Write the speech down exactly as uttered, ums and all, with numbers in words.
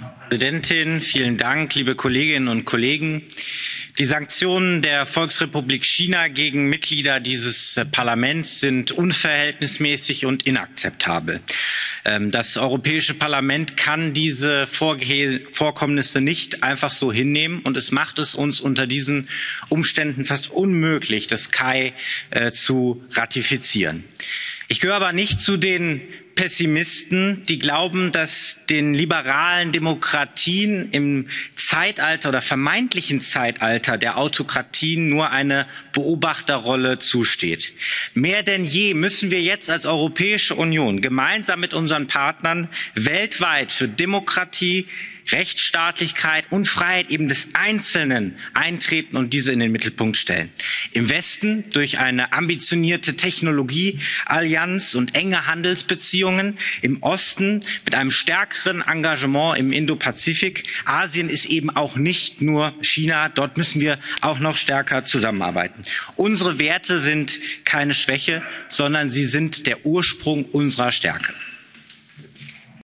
Präsidentin, vielen Dank, liebe Kolleginnen und Kollegen. Die Sanktionen der Volksrepublik China gegen Mitglieder dieses Parlaments sind unverhältnismäßig und inakzeptabel. Das Europäische Parlament kann diese Vorkommnisse nicht einfach so hinnehmen, und es macht es uns unter diesen Umständen fast unmöglich, das C A I zu ratifizieren. Ich gehöre aber nicht zu den Pessimisten, die glauben, dass den liberalen Demokratien im Zeitalter oder vermeintlichen Zeitalter der Autokratien nur eine Beobachterrolle zusteht. Mehr denn je müssen wir jetzt als Europäische Union gemeinsam mit unseren Partnern weltweit für Demokratie, Rechtsstaatlichkeit und Freiheit eben des Einzelnen eintreten und diese in den Mittelpunkt stellen. Im Westen durch eine ambitionierte Technologieallianz und enge Handelsbeziehungen, im Osten mit einem stärkeren Engagement im Indopazifik. Asien ist eben auch nicht nur China, dort müssen wir auch noch stärker zusammenarbeiten. Unsere Werte sind keine Schwäche, sondern sie sind der Ursprung unserer Stärke.